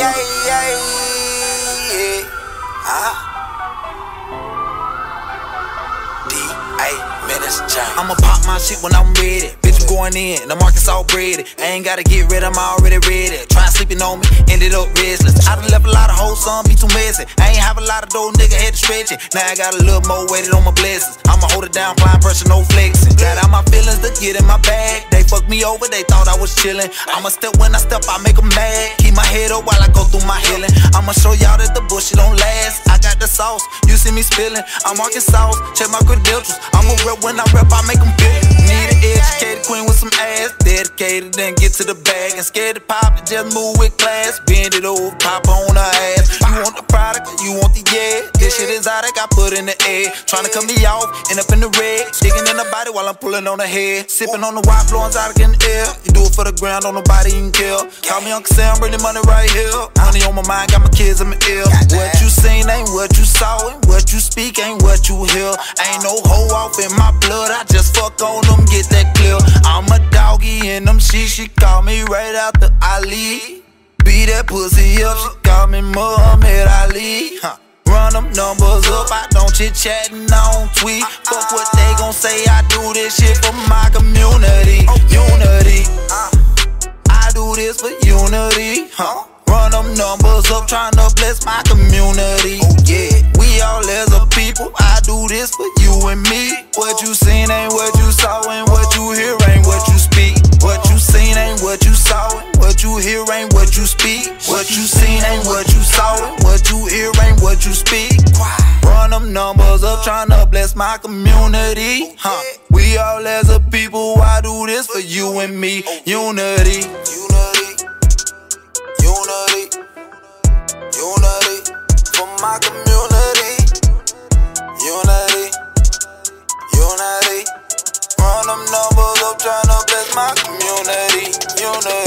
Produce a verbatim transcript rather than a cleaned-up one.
yeah, yeah, yeah. Uh-huh. D A Menace James. I'ma pop my shit when I'm ready. Bitch, I'm going in, the market's all bready. I ain't gotta get rid, I'm already ready. Try sleeping on me, ended up restless. I done left a lot of hoes, some be too messy. I ain't have a lot of dough, nigga, had to stretch it. Now I got a little more weighted on my blessings. I'ma hold it down, applying pressure, no flexing. Got out my feelings to get in my bag. They fucked me over, they thought I was chillin'. I'ma step when I step, I make them mad. Keep my head up while I go through my healing. I'ma show y'all that the bullshit don't last. I got the sauce, you see me spillin'. I'm marking sauce, check my credentials. I'ma rep when I rep, I make them feel it. Need an educated queen with some ass. Dedicated, then get to the bag. And scared to pop it, just move with class. Bend it over, pop on her ass. You want the product, you want the yeah. This shit is exotic, I put in the air. Tryna cut me off, end up in the red. Digging in the body while I'm pulling on the head. Sipping on the white, blowing exotic in the air. You do it for the ground, don't nobody even care. Call me Uncle Sam, bring the money right here. Money on my mind, got my kids in my ear. What you seen ain't what you saw, and what you speak ain't what you hear. Ain't no hoe off in my blood, I just fuck on them, get that clear. I'm a doggy in them sheets, she call me right after Ali. Beat that pussy up, she call me Muhammad Ali. Huh. Run them numbers up, I don't chit chatting, I don't tweet. Fuck what they gon' say, I do this shit for my community. Unity, I do this for unity. Huh. Run them numbers up, tryna bless my community. Yeah, we all as a people, I do this for you and me. What you seen ain't what you saw, and what you hear ain't what you speak. What you seen ain't what you saw, and what you hear ain't what you speak. What you seen ain't what you saw, and what you hear ain't what you speak. Run them numbers up, tryna bless my community. Huh? We all as a people, I do this for you and me. Unity. Unity, unity, for my community. Unity, unity, run them numbers up, tryna bless my community. Unity.